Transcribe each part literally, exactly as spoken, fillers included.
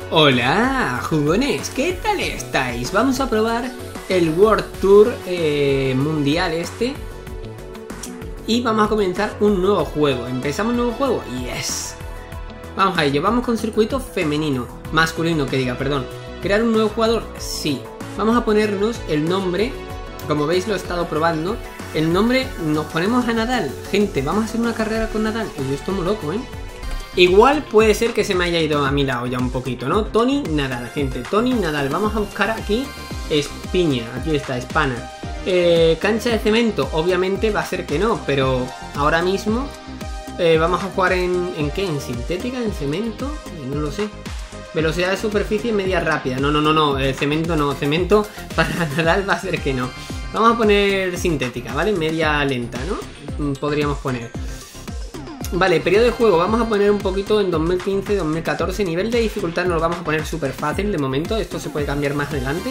Hola, jugones, ¿qué tal estáis? Vamos a probar el World Tour eh, mundial este. Y vamos a comenzar un nuevo juego. ¿Empezamos un nuevo juego? Yes. Vamos a ello, vamos con circuito femenino. Masculino, que diga, perdón. ¿Crear un nuevo jugador? Sí. Vamos a ponernos el nombre. Como veis lo he estado probando. El nombre nos ponemos a Nadal. Gente, vamos a hacer una carrera con Nadal. Yo estoy muy loco, ¿eh? Igual puede ser que se me haya ido a mi lado ya un poquito, ¿no? Tony Nadal, gente. Tony Nadal. Vamos a buscar aquí Espiña. Aquí está, Espana. Eh, cancha de cemento. Obviamente va a ser que no, pero ahora mismo eh, vamos a jugar en... ¿En qué? ¿En sintética? ¿En cemento? Eh, no lo sé. Velocidad de superficie media rápida. No, no, no, no. Eh, cemento no. Cemento para Nadal va a ser que no. Vamos a poner sintética, ¿vale? Media lenta, ¿no? Podríamos poner. Vale, periodo de juego, vamos a poner un poquito en dos mil quince, dos mil catorce. Nivel de dificultad nos lo vamos a poner súper fácil de momento. Esto se puede cambiar más adelante.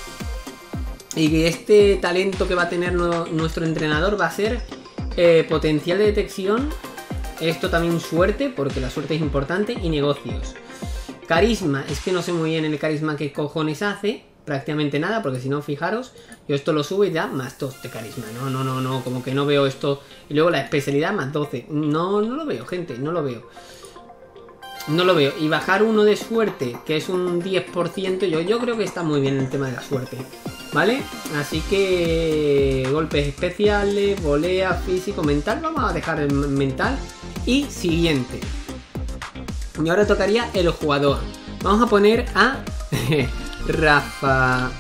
Y este talento que va a tener no, nuestro entrenador va a ser eh, potencial de detección. Esto también suerte, porque la suerte es importante. Y negocios. Carisma, es que no sé muy bien el carisma qué cojones hace. Prácticamente nada, porque si no, fijaros, yo esto lo subo y ya más dos de carisma. No, no, no, no, como que no veo esto. Y luego la especialidad más doce. No, no lo veo, gente, no lo veo. No lo veo. Y bajar uno de suerte, que es un diez por ciento, yo, yo creo que está muy bien el tema de la suerte. ¿Vale? Así que golpes especiales, volea, físico, mental. Vamos a dejar el mental. Y siguiente. Y ahora tocaría el jugador. Vamos a poner a... Rafael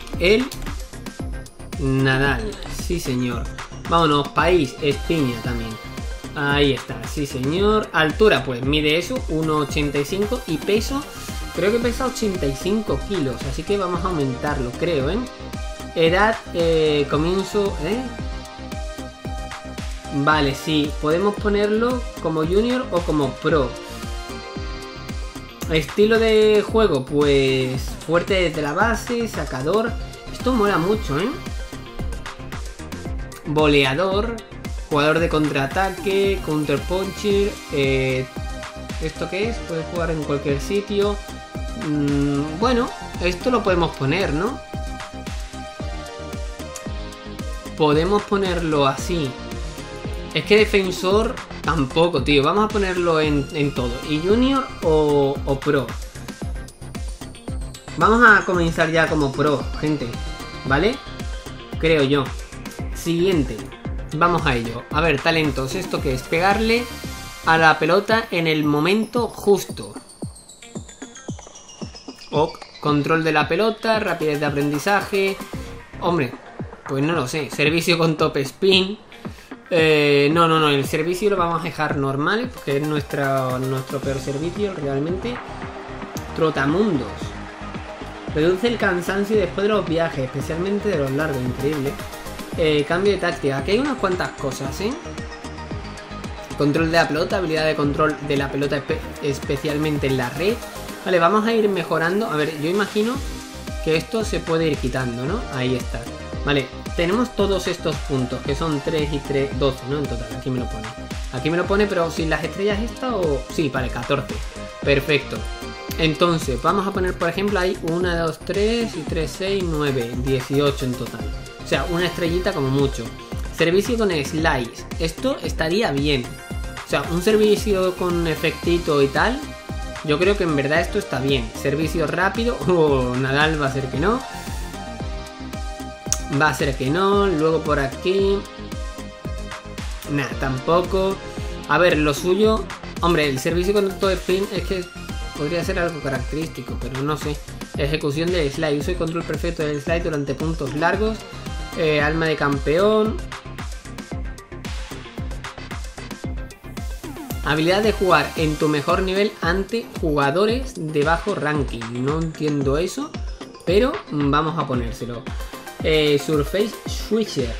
Nadal, sí señor. Vámonos, país, Espiña también. Ahí está, sí señor. Altura, pues mide eso, uno ochenta y cinco. Y peso, creo que pesa ochenta y cinco kilos. Así que vamos a aumentarlo, creo, ¿eh? Edad, eh, comienzo, ¿eh? Vale, sí, podemos ponerlo como junior o como pro. Estilo de juego, pues fuerte desde la base, sacador. Esto mola mucho, ¿eh? Voleador, jugador de contraataque, counterpuncher. Eh, ¿Esto qué es? Puede jugar en cualquier sitio. Mm, bueno, esto lo podemos poner, ¿no? Podemos ponerlo así. Es que defensor tampoco, tío. Vamos a ponerlo en, en todo. ¿Y junior o, o pro? Vamos a comenzar ya como pro, gente. ¿Vale? Creo yo. Siguiente. Vamos a ello. A ver, talentos. ¿Esto qué es? Pegarle a la pelota en el momento justo. O control de la pelota, rapidez de aprendizaje. Hombre, pues no lo sé. Servicio con top spin. Eh, no, no, no, el servicio lo vamos a dejar normal, porque es nuestra, nuestro peor servicio realmente. Trotamundos. Reduce el cansancio después de los viajes, especialmente de los largos, increíble. Eh, cambio de táctica, aquí hay unas cuantas cosas, ¿eh? Control de la pelota, habilidad de control de la pelota espe especialmente en la red. Vale, vamos a ir mejorando. A ver, yo imagino que esto se puede ir quitando, ¿no? Ahí está. Vale, tenemos todos estos puntos, que son tres y tres, doce, ¿no? En total, aquí me lo pone. Aquí me lo pone, pero sin las estrellas esta o... Sí, vale, catorce. Perfecto. Entonces, vamos a poner, por ejemplo, ahí uno, dos, tres y tres, seis, nueve, dieciocho en total. O sea, una estrellita como mucho. Servicio con slice. Esto estaría bien. O sea, un servicio con efectito y tal. Yo creo que en verdad esto está bien. Servicio rápido. Oh, Nadal va a ser que no. Va a ser que no. Luego por aquí. Nah, tampoco. A ver, lo suyo. Hombre, el servicio con todo spin es que podría ser algo característico, pero no sé. Ejecución del slide. Uso y control perfecto del slide durante puntos largos. Eh, alma de campeón. Habilidad de jugar en tu mejor nivel ante jugadores de bajo ranking. No entiendo eso, pero vamos a ponérselo. Eh, Surface Switcher.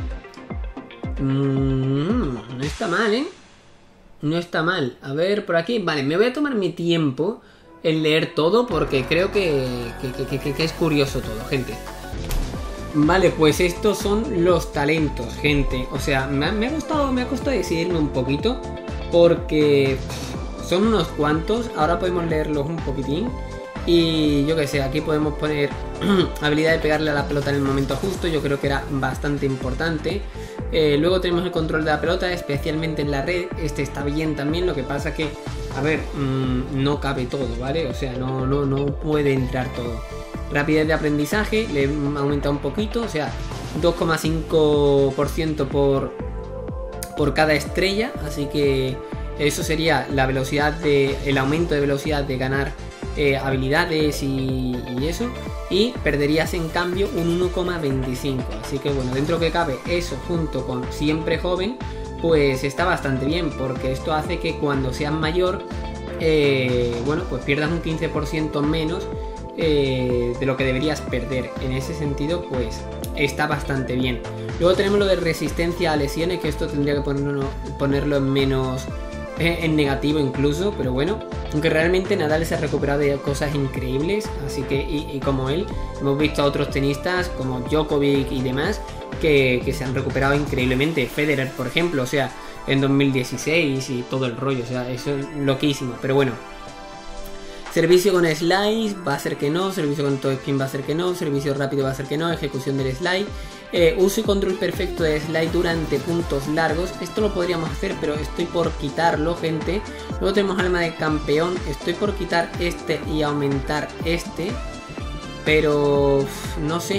Mm, no está mal, ¿eh? No está mal. A ver, por aquí. Vale, me voy a tomar mi tiempo en leer todo porque creo que, que, que, que, que es curioso todo, gente. Vale, pues estos son los talentos, gente. O sea, me ha, me ha gustado, me ha costado decidirme un poquito porque son unos cuantos. Ahora podemos leerlos un poquitín. Y yo que sé, aquí podemos poner habilidad de pegarle a la pelota en el momento justo. Yo creo que era bastante importante. Eh, luego tenemos el control de la pelota, especialmente en la red. Este está bien también, lo que pasa que, a ver, mmm, no cabe todo, ¿vale? O sea, no, no, no puede entrar todo. Rapidez de aprendizaje, le he aumentado un poquito, o sea, dos coma cinco por ciento por, por cada estrella. Así que eso sería la velocidad de, el aumento de velocidad de ganar eh, habilidades y, y eso. Y perderías en cambio un uno coma veinticinco. Así que bueno, dentro que cabe eso junto con siempre joven, pues está bastante bien, porque esto hace que cuando seas mayor, eh, bueno, pues pierdas un quince por ciento menos eh, de lo que deberías perder. En ese sentido, pues está bastante bien. Luego tenemos lo de resistencia a lesiones, que esto tendría que ponerlo, ponerlo en menos, eh, en negativo incluso, pero bueno. Aunque realmente Nadal se ha recuperado de cosas increíbles, así que, y, y como él, hemos visto a otros tenistas como Djokovic y demás que, que se han recuperado increíblemente. Federer, por ejemplo, o sea, en dos mil dieciséis y todo el rollo, o sea, eso es loquísimo, pero bueno. Servicio con slice va a ser que no, servicio con top spin va a ser que no, servicio rápido va a ser que no, ejecución del slide, eh, uso y control perfecto de slide durante puntos largos. Esto lo podríamos hacer, pero estoy por quitarlo, gente. Luego tenemos alma de campeón, estoy por quitar este y aumentar este, pero uff, no sé,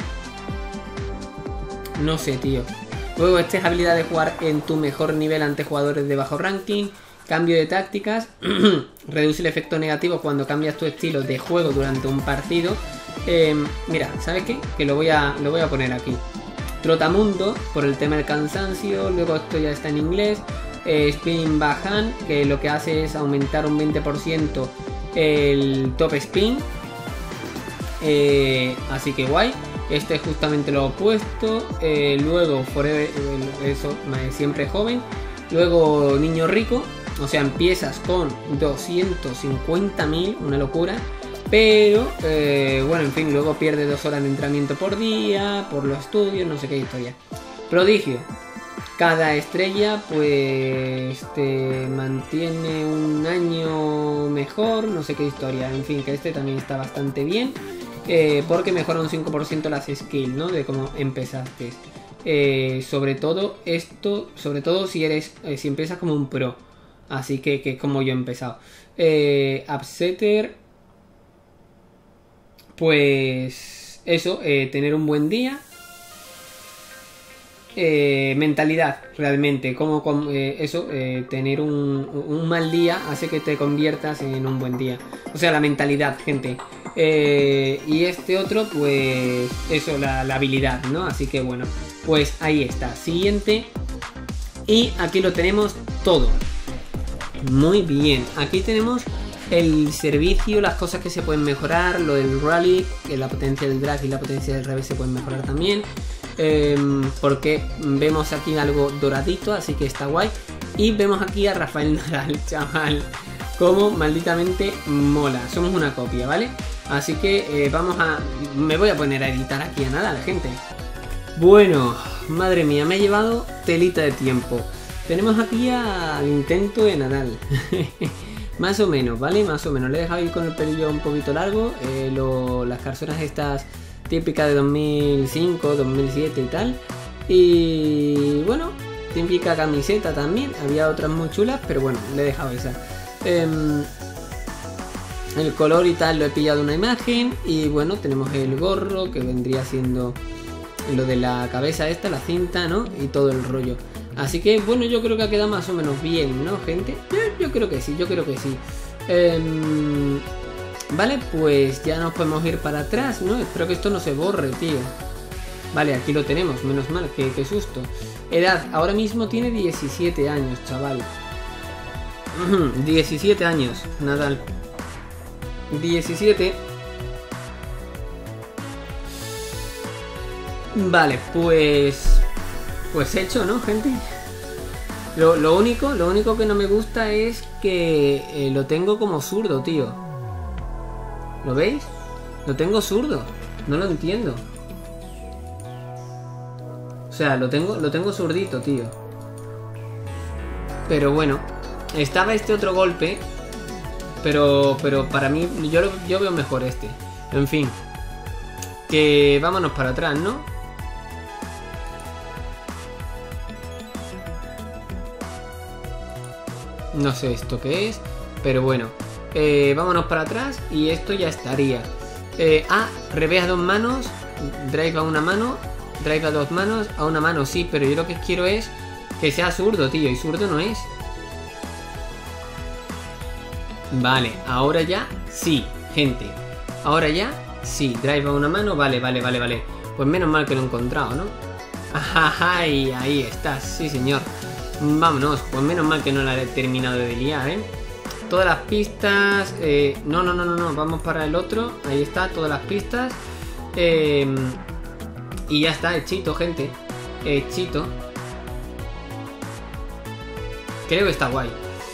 no sé, tío. Luego esta es habilidad de jugar en tu mejor nivel ante jugadores de bajo ranking. Cambio de tácticas, reduce el efecto negativo cuando cambias tu estilo de juego durante un partido. Eh, mira, ¿sabes qué? Que lo voy a, lo voy a poner aquí. Trotamundo, por el tema del cansancio. Luego esto ya está en inglés. Eh, Spin Backhand, que lo que hace es aumentar un veinte por ciento el top spin. Eh, así que guay. Este es justamente lo opuesto. Eh, luego Forever, eso, siempre joven. Luego niño rico. O sea, empiezas con doscientos cincuenta mil, una locura. Pero, eh, bueno, en fin, luego pierde dos horas de entrenamiento por día, por los estudios, no sé qué historia. Prodigio. Cada estrella, pues, te mantiene un año mejor, no sé qué historia. En fin, que este también está bastante bien. Eh, porque mejora un cinco por ciento las skills, ¿no? De cómo empezaste. Eh, sobre todo esto, sobre todo si eres, eh, si empiezas como un pro. Así que, que como yo he empezado. Eh, Upsetter. Pues eso, eh, tener un buen día. Eh, mentalidad, realmente. Como, como eh, eso, eh, tener un, un mal día hace que te conviertas en un buen día. O sea, la mentalidad, gente. Eh, y este otro, pues eso, la, la habilidad, ¿no? Así que bueno, pues ahí está. Siguiente. Y aquí lo tenemos todo. Muy bien, aquí tenemos el servicio, las cosas que se pueden mejorar, lo del rally, que la potencia del drag y la potencia del revés se pueden mejorar también, eh, porque vemos aquí algo doradito, así que está guay. Y vemos aquí a Rafael Nadal, chaval, como malditamente mola, somos una copia, ¿vale? Así que eh, vamos a... me voy a poner a editar aquí a Nadal, gente. Bueno, madre mía, me he llevado telita de tiempo. Tenemos aquí al intento de Nadal. Más o menos, ¿vale? Más o menos. Le he dejado ir con el pelillo un poquito largo. Eh, lo, las calzonas estas típicas de dos mil cinco, dos mil siete y tal. Y bueno, típica camiseta también. Había otras muy chulas, pero bueno, le he dejado esa. Eh, el color y tal lo he pillado una imagen. Y bueno, tenemos el gorro, que vendría siendo lo de la cabeza esta, la cinta, ¿no? Y todo el rollo. Así que bueno, yo creo que ha quedado más o menos bien, ¿no, gente? Yo, yo creo que sí, yo creo que sí. Eh, vale, pues ya nos podemos ir para atrás, ¿no? Espero que esto no se borre, tío. Vale, aquí lo tenemos, menos mal, qué, qué susto. Edad, ahora mismo tiene diecisiete años, chaval. diecisiete años, Nadal. diecisiete. Vale, pues... pues hecho, ¿no, gente? Lo, lo único, lo único que no me gusta es que eh, lo tengo como zurdo, tío. ¿Lo veis? Lo tengo zurdo. No lo entiendo. O sea, lo tengo, lo tengo zurdito, tío. Pero bueno. Estaba este otro golpe Pero, pero para mí, yo, lo- yo veo mejor este. En fin. Que vámonos para atrás, ¿no? No sé esto qué es, pero bueno. Eh, vámonos para atrás y esto ya estaría. Eh, ah, revés a dos manos, drive a una mano, drive a dos manos, a una mano sí, pero yo lo que quiero es que sea zurdo, tío, y zurdo no es. Vale, ahora ya sí, gente. Ahora ya sí, drive a una mano, vale, vale, vale, vale. Pues menos mal que lo he encontrado, ¿no? Ajá, y ahí estás, sí señor. Vámonos, pues menos mal que no la he terminado de liar, ¿eh? Todas las pistas... Eh, no, no, no, no, no, vamos para el otro. Ahí está, todas las pistas. Eh, y ya está, hechito, gente. Hechito. Creo que está guay.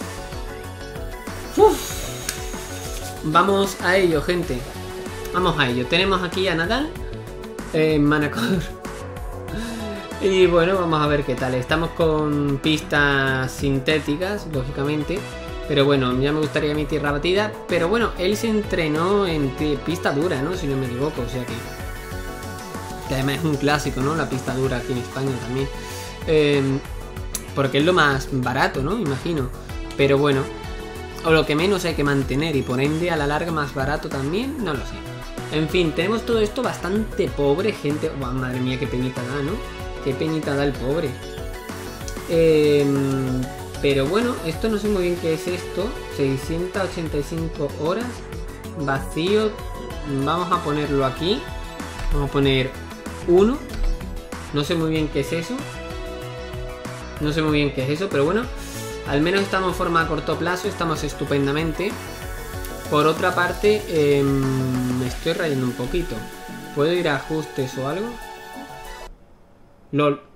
Uf. Vamos a ello, gente. Vamos a ello. Tenemos aquí a Nadal. Eh, Manacor. Y bueno, vamos a ver qué tal. Estamos con pistas sintéticas, lógicamente. Pero bueno, ya me gustaría mi tierra batida. Pero bueno, él se entrenó en pista dura, ¿no? Si no me equivoco, o sea que... Que además es un clásico, ¿no? La pista dura aquí en España también. Eh, porque es lo más barato, ¿no? Imagino. Pero bueno, o lo que menos hay que mantener. Y por ende a la larga más barato también, no lo sé. En fin, tenemos todo esto bastante pobre, gente. Oh, madre mía, qué penita da, ¿no? Qué penita da el pobre. Eh... Pero bueno, esto no sé muy bien qué es esto. seiscientas ochenta y cinco horas. Vacío. Vamos a ponerlo aquí. Vamos a poner uno. No sé muy bien qué es eso. No sé muy bien qué es eso, pero bueno. Al menos estamos en forma a corto plazo. Estamos estupendamente. Por otra parte, eh, me estoy rayando un poquito. ¿Puedo ir a ajustes o algo? LOL.